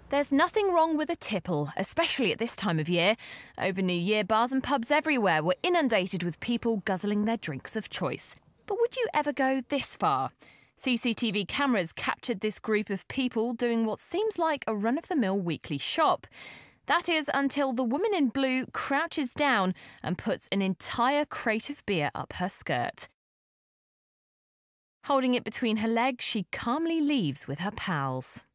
There's nothing wrong with a tipple, especially at this time of year. Over New Year, bars and pubs everywhere were inundated with people guzzling their drinks of choice. But would you ever go this far? CCTV cameras captured this group of people doing what seems like a run-of-the-mill weekly shop. That is until the woman in blue crouches down and puts an entire crate of beer up her skirt. Holding it between her legs, she calmly leaves with her pals.